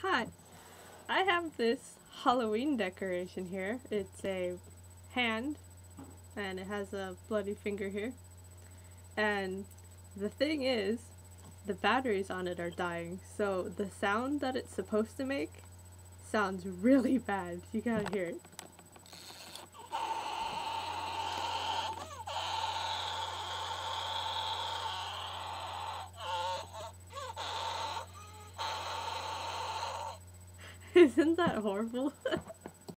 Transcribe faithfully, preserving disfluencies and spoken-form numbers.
Hi, I have this Halloween decoration here. It's a hand and it has a bloody finger here. And the thing is, the batteries on it are dying, so the sound that it's supposed to make sounds really bad. You gotta hear it. Isn't that horrible?